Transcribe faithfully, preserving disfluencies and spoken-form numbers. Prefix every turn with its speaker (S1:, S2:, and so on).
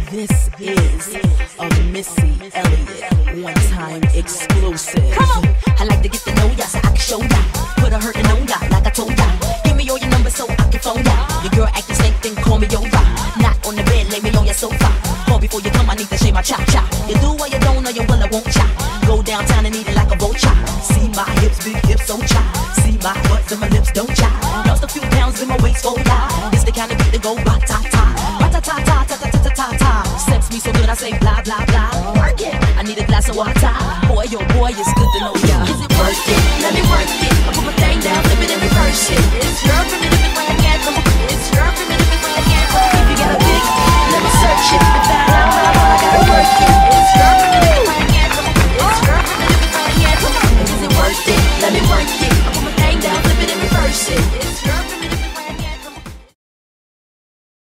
S1: This is a Missy Elliott one-time exclusive.
S2: Come on, I like to get to know ya so I can show ya. Put a hurtin' on ya like I told ya. Give me all your numbers so I can phone ya. Your girl acting stank, then call me over. Not on the bed, lay me on your sofa. Call before you come, I need to shave my cha-cha. You do what you don't, or you will, I won't cha. Go downtown and eat it like a vulture. See my hips, big hips, so cha. See my butts and my lips, don't cha. Lost a few pounds in my waist, oh yeah. It's the kind of beat that go ba-ta-ta. Ba-ta-ta-ta-ta-ta-ta-ta-ta. Sex me so good, I say blah, blah, blah. Work it, I need a glass of water. Boy, oh boy, it's good to know ya. Is it worth it? Let me work it. I put my thing down, flip it and reverse it.